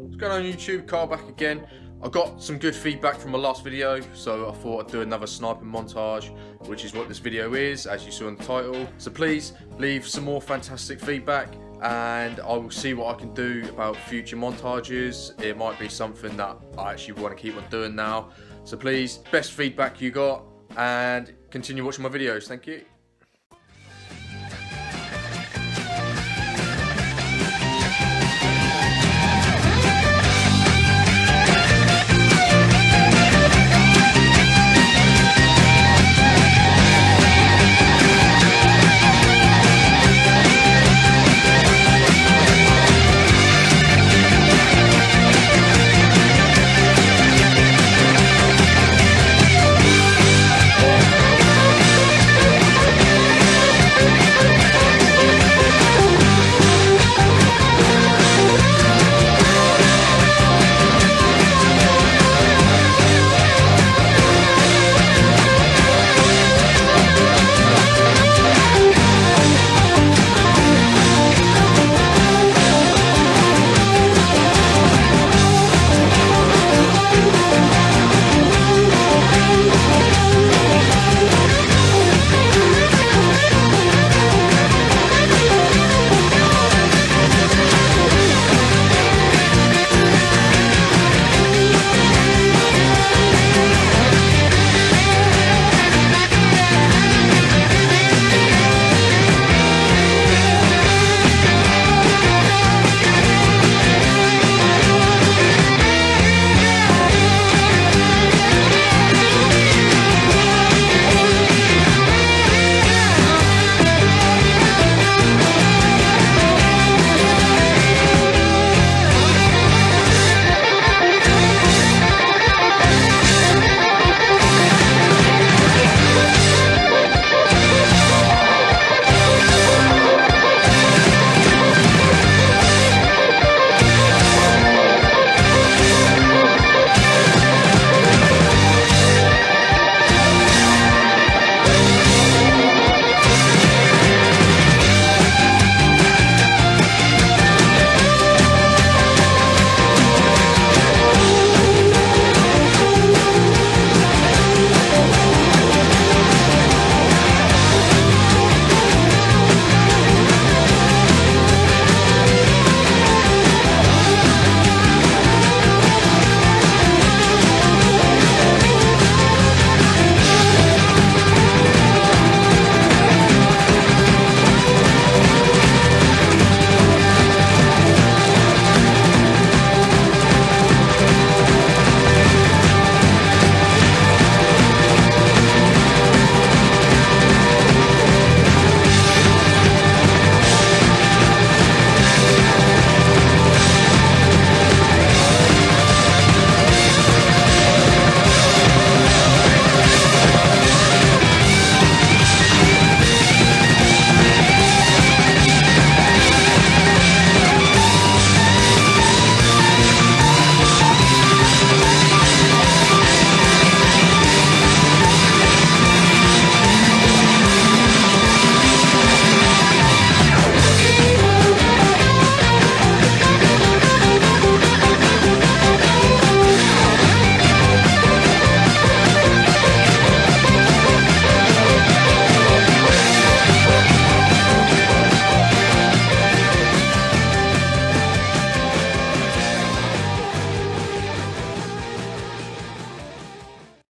What's going on YouTube? Carl back again. I got some good feedback from my last video, so I thought I'd do another sniping montage, which is what this video is, as you saw in the title. So please leave some more fantastic feedback, and I will see what I can do about future montages. It might be something that I actually want to keep on doing now. So please, best feedback you got, and continue watching my videos. Thank you.